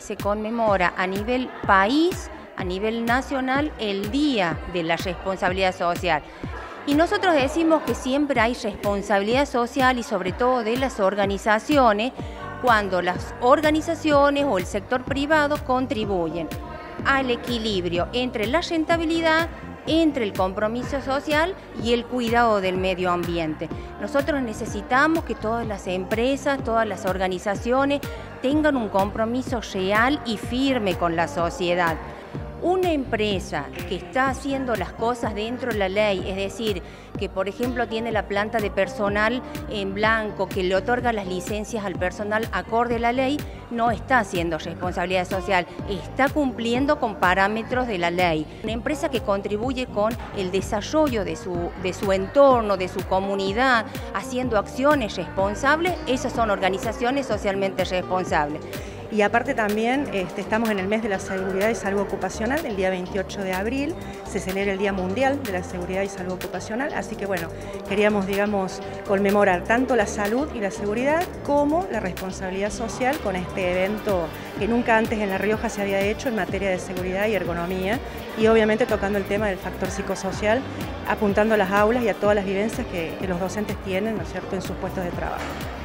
Se conmemora a nivel país, a nivel nacional, el Día de la Responsabilidad Social. Y nosotros decimos que siempre hay responsabilidad social y sobre todo de las organizaciones, cuando las organizaciones o el sector privado contribuyen al equilibrio entre la rentabilidad, entre el compromiso social y el cuidado del medio ambiente. Nosotros necesitamos que todas las empresas, todas las organizaciones tengan un compromiso real y firme con la sociedad. Una empresa que está haciendo las cosas dentro de la ley, es decir, que por ejemplo tiene la planta de personal en blanco, que le otorga las licencias al personal acorde a la ley, no está haciendo responsabilidad social, está cumpliendo con parámetros de la ley. Una empresa que contribuye con el desarrollo de su entorno, de su comunidad, haciendo acciones responsables, esas son organizaciones socialmente responsables. Y aparte también estamos en el mes de la seguridad y salud ocupacional, el día 28 de abril se celebra el Día Mundial de la Seguridad y Salud Ocupacional, así que bueno, queríamos, conmemorar tanto la salud y la seguridad como la responsabilidad social con este evento que nunca antes en La Rioja se había hecho en materia de seguridad y ergonomía, y obviamente tocando el tema del factor psicosocial, apuntando a las aulas y a todas las vivencias que los docentes tienen, ¿no es cierto?, en sus puestos de trabajo.